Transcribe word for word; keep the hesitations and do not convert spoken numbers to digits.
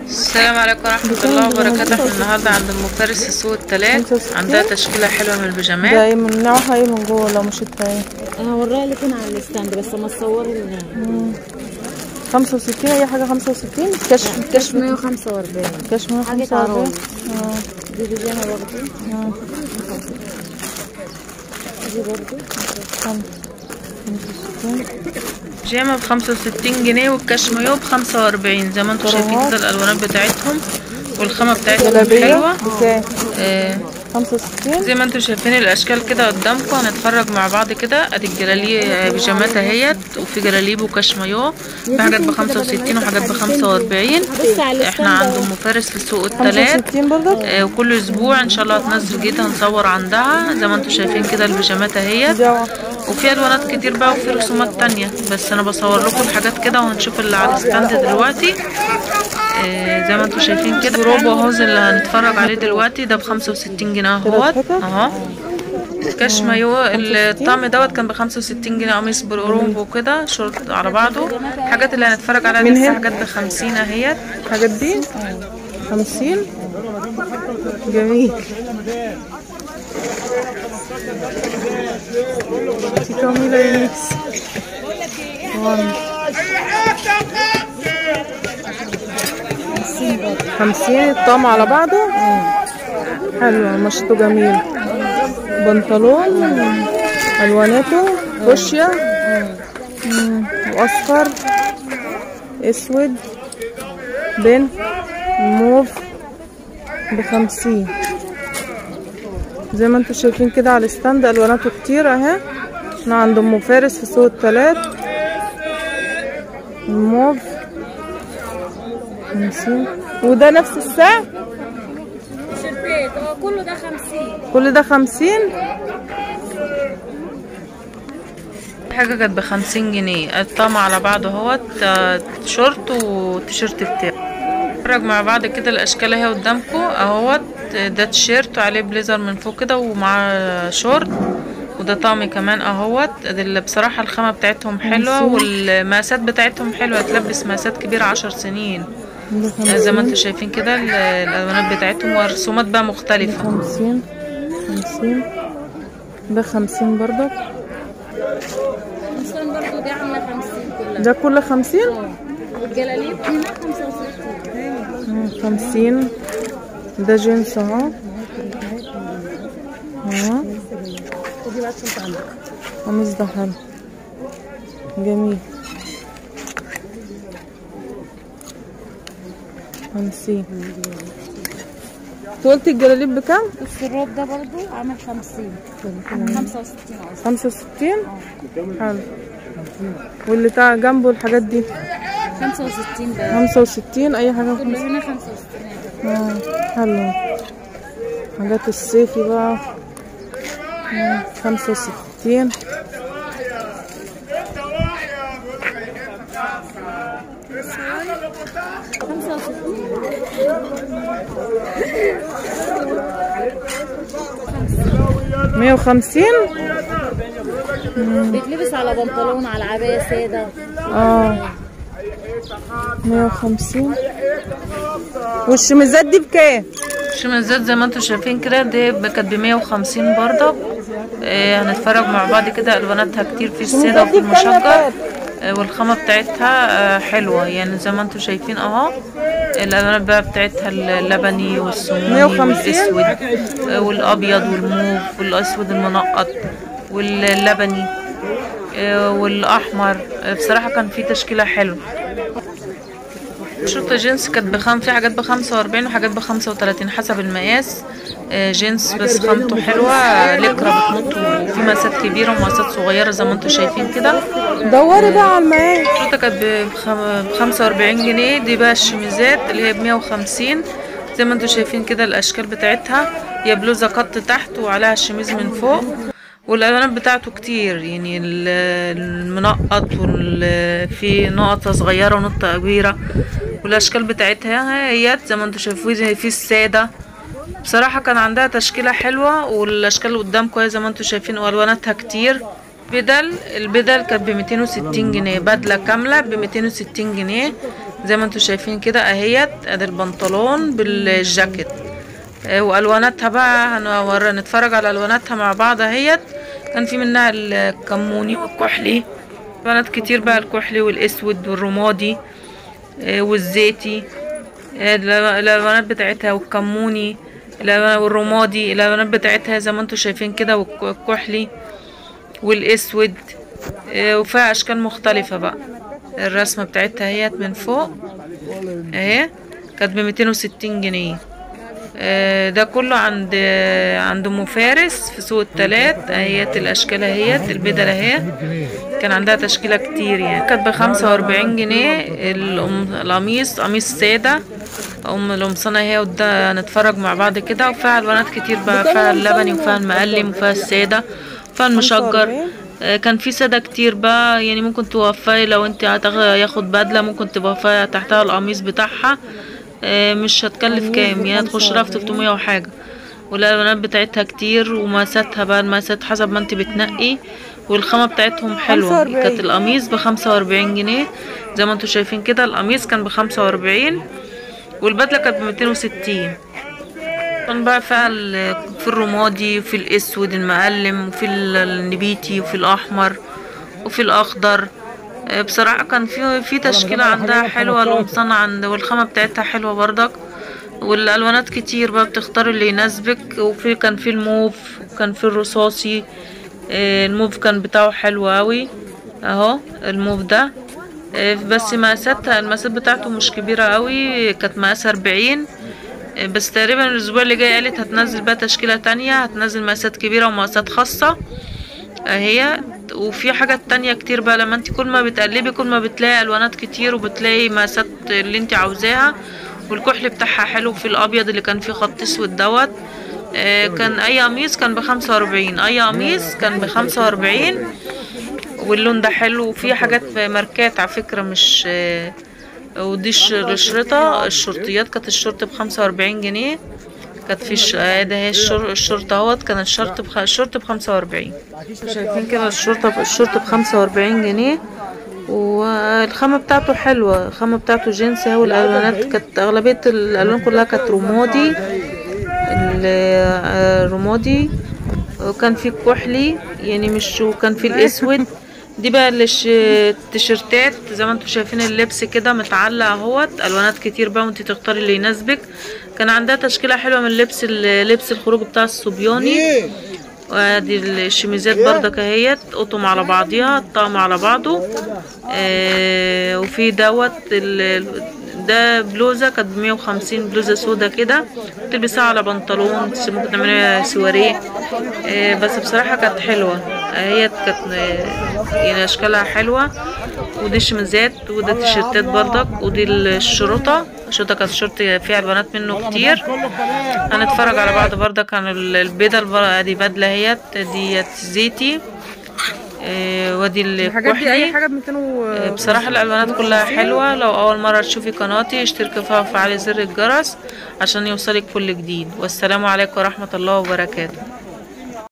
السلام عليكم ورحمة الله وبركاته. احنا النهارده عند ام فارس في سوق التلات، عندها تشكيلة حلوة من البيجامات. ده من نوعها ايه من جوه لو مش التاني؟ انا هوريها لكم على الستاند بس ما تصوروا لنا. خمسة وستين اي حاجة خمسة وستين. كشف كشف مية وخمسة وأربعين. كشف مية وخمسة وأربعين. اه دي بيجامة برضه. اه دي برضه خمسة وستين. بيجامة بخمسة وستين جنيه والكشميو بخمسة وأربعين. زي ما انتم شايفين كده الالوانات بتاعتهم والخامة بتاعتهم حلوة. اه خمسة وستين. زي ما انتم شايفين الاشكال كده قدامكم. هنتفرج مع بعض كده. ادي الجلاليب بيجامات اهيت، وفي جلاليب وكشميو، في حاجات بخمسة وستين وحاجات بخمسة وأربعين. احنا عند ام فارس في سوق التلات، اه وكل اسبوع ان شاء الله هتنزل جديد هنصور عندها. زي ما انتم شايفين كده البيجامات اهيت، وفي الوانات كتير بقى وفي رسومات تانية، بس انا بصور لكم الحاجات كده وهنشوف اللي على الستاند دلوقتي. آه زي ما انتم شايفين كده روبو هوز اللي هنتفرج عليه دلوقتي ده بخمسة وستين جنيه اهوت اهو. كشميو الطعم دوت كان بخمسة وستين جنيه، قميص برومبو كده شورت على بعضه. الحاجات اللي هنتفرج عليها لسه حاجات بخمسين اهيت. الحاجات دي خمسين. جميل. دي جميلة يا ميكس. خمسين الطعم على بعضه. حلو مشطه جميل. بنطلون الواناته فوشيا واصفر اسود بن موف بخمسين. زي ما انتم شايفين كده على الستاند الواناته كتير اهي. احنا عند ام فارس في سوق التلات. الموف خمسين. وده نفس السعر؟ تيشيرتات اه كله ده خمسين. كل ده خمسين. حاجة كانت بخمسين جنيه الطعم على بعضه اهوت، شورت والتيشيرت بتاعه. نتفرج مع بعض كده الاشكال اهي قدامكم اهوت. ده تيشيرت وعليه بليزر من فوق كده ومع شورت، وده طعم كمان اهوت. اللي بصراحة الخامة بتاعتهم حلوة والمقاسات بتاعتهم حلوة، تلبس مقاسات كبيرة عشر سنين. زي ما انتم شايفين كده الالوانات بتاعتهم ورسومات بقى مختلفة. خمسين خمسين. ده خمسين برضه. خمسين برضه دي عاملة خمسين كلها. ده كله خمسين؟ اه والجلاليب هنا خمسة وستين. خمسين. ده جينز اهو اهو. قميص ده حلو جميل. خمسين. قلت الجلاليب بكام؟ السروب ده برضو عامل خمسين. خمسة وستين قصدي. خمسة وستين؟ حلو. واللي تاع جنبه الحاجات دي؟ خمسة وستين ده. خمسة وستين أي حاجة. كله هنا خمسة وستين. اه حلو. حاجات الصيفي بقى. خمسة وستين. خمسة وستين. مية وخمسين. بيتلبس على بنطلون على عباية سادة. اه مية وخمسين. والشميزات دي بكام؟ الشميزات زي ما انتم شايفين كده دي كانت بمية وخمسين برضه. اه هنتفرج مع بعض كده الواناتها كتير في الساده وفي المشجر. والخامة بتاعتها حلوة يعني زي ما انتم شايفين اهو. الالوانات بقى بتاعتها اللبني والسموني والاسود والابيض والموف والاسود المنقط واللبني والاحمر. بصراحة كان في تشكيلة حلوة. شرطة جينز كانت بخم في حاجات بخمسة وأربعين وحاجات بخمسة وتلاتين حسب المقاس. جينز بس خامته حلوة، لكرة بتنط وفي مقاسات كبيرة ومقاسات صغيرة زي ما انتم شايفين كده. دوري بقى على المقاس. الشرطة كانت بخمسة وأربعين جنيه. دي بقى الشميزات اللي هي بمية وخمسين. زي ما انتم شايفين كده الأشكال بتاعتها. هي بلوزة قط تحت وعليها الشميز من فوق، والالوانات بتاعته كتير يعني المنقط وفي نقطة صغيرة ونقطة كبيرة، والاشكال بتاعتها هي زي ما انتم شايفين في السادة. بصراحة كان عندها تشكيلة حلوة والاشكال اللي قدامكم زي ما انتم شايفين والواناتها كتير. بدل البدل كانت بميتين وستين جنيه، بدلة كاملة بميتين وستين جنيه. زي ما انتوا شايفين كده اهيت. ادي البنطلون بالجاكيت. اه والواناتها بقى هنور نتفرج على الواناتها مع بعض اهيت. كان في منها الكموني والكحلي، الوانات كتير بقى، الكحلي والاسود والرمادي اه والزيتي، اه الالوانات بتاعتها، والكموني والرمادي الالوانات بتاعتها زي ما انتوا شايفين كده، والكحلي والاسود اه وفيها اشكال مختلفة بقى. الرسمة بتاعتها اهيت من فوق اهي، كانت بميتين وستين جنيه. آه ده كله عند آه عند ام فارس في سوق التلات اهيت. الاشكال اهيت، البدل اهي كان عندها تشكيلة كتير يعني. كانت بخمسة واربعين جنيه القميص، قميص سادة ام القمصانة اهي. وده هنتفرج مع بعض كده. وفيها الوانات كتير بقى، فيها اللبني وفيها المقلم وفيها السادة وفيها المشجر. كان في سادة كتير بقى يعني. ممكن توفي لو انت هتاخد بدلة ممكن توفي تحتها القميص بتاعها، مش هتكلف كام يعني، هتخش لها في تلتمية وحاجة. والالوانات بتاعتها كتير، ومقاساتها بقى المقاسات حسب ما انت بتنقي، والخامة بتاعتهم حلوة. كانت القميص بخمسة واربعين جنيه زي ما انتوا شايفين كده. القميص كان بخمسة واربعين والبدلة كانت بميتين وستين. كان بقى فيها في الرمادي وفي الاسود المقلم وفي النبيتي وفي الاحمر وفي الاخضر. بصراحه كان في في تشكيله عندها حلوه القمصان عند، والخامه بتاعتها حلوه برضك، والالوانات كتير بقى بتختار اللي يناسبك. وفي كان في الموف وكان في الرصاصي. الموف كان بتاعه حلو اوي اهو الموف ده. بس مقاساتها المقاسات بتاعته مش كبيره اوي، كانت مقاس اربعين بس. تقريبا الاسبوع اللي جاي قالت هتنزل بقى تشكيله تانية، هتنزل مقاسات كبيره ومقاسات خاصه اهي. وفي حاجات تانية كتير بقى. لما انت كل ما بتقلبي كل ما بتلاقي الوانات كتير، وبتلاقي مقاسات اللي انت عاوزاها. والكحل بتاعها حلو في الابيض اللي كان فيه خط اسود دوت. آه كان اي قميص كان بخمسة واربعين، اي قميص كان بخمسة واربعين. واللون ده حلو. وفي حاجات ماركات على فكره مش آه ودي الشرطة، الشرطيات كانت الشرطة بخمسة واربعين جنيه. كانت في الش... ده هي الشر... الشرطة اهوت. كانت الشرطة بخ... الشرطة بخمسة واربعين. شايفين كده الشرطة ب... الشرطة بخمسة واربعين جنيه. والخامة بتاعته حلوة، الخامة بتاعته جنسي. والالوانات كانت اغلبية الالوان كلها كانت رمادي، الرمادي. وكان في الكحلي يعني مش، وكان في الاسود. دي بقى التيشيرتات زي ما انتم شايفين، اللبس كده متعلق اهوت. الوانات كتير بقى وانت تختاري اللي يناسبك. كان عندها تشكيله حلوه من لبس لبس الخروج بتاع الصبياني. وادي الشميزات بردك اهيت، قطم على بعضيها، الطقم على بعضه. اه وفي دوت ده بلوزه كانت بمية وخمسين، بلوزه سودا كده تلبسها على بنطلون، ممكن تعمليها سواريه. اه بس بصراحه كانت حلوه اهيت، كانت يعني اشكالها حلوه. ودي الشميزات، وده التيشيرتات بردك، ودي الشرطه. الشرطه كانت شرط فيها البنات منه كتير. هنتفرج على بعض بردك عن البدل. دي بدله اهيت، دي زيتي. آه ودي الكحلي. اي حاجه ب ميتين. آه بصراحه الالوانات كلها حلوه. لو اول مره تشوفي قناتي اشتركي فيها وفعلي زر الجرس عشان يوصلك كل جديد. والسلام عليكم ورحمه الله وبركاته.